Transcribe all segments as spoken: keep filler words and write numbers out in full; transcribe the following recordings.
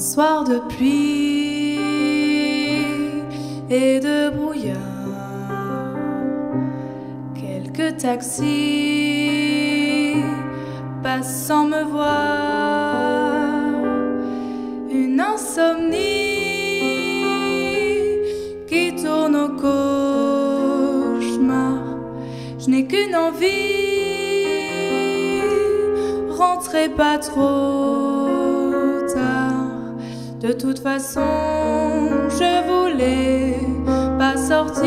soir de pluie et de brouillard, quelques taxis passent sans me voir, une insomnie qui tourne au cauchemar. Je n'ai qu'une envie, rentrez pas trop tard. De toute façon, je voulais pas sortir.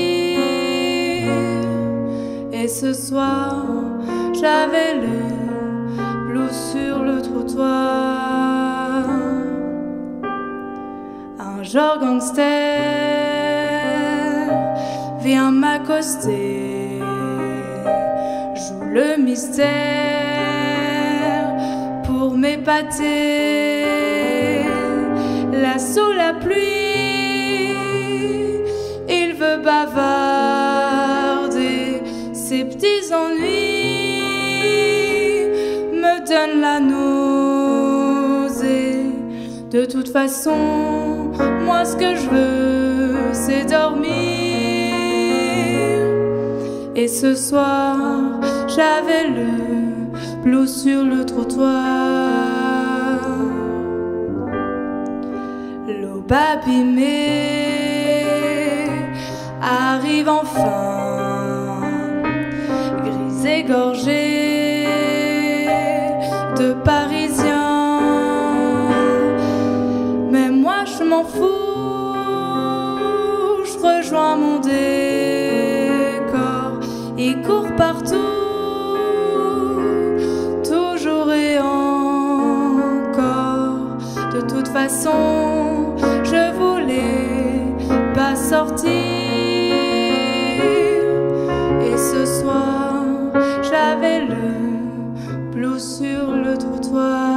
Et ce soir, j'avais le blues sur le trottoir. Un genre gangster vient m'accoster, joue le mystère pour m'épater. Là sous la pluie, il veut bavarder. Ses petits ennuis me donnent la nausée. De toute façon, moi ce que je veux, c'est dormir. Et ce soir, j'avais le blues sur le trottoir. L'aube abîmée arrive enfin, grise égorgée de Parisiens. Mais moi je m'en fous, je rejoins mon décor. Il court partout, toujours et encore. De toute façon, je voulais pas sortir. Et ce soir, j'avais le blues sur le trottoir.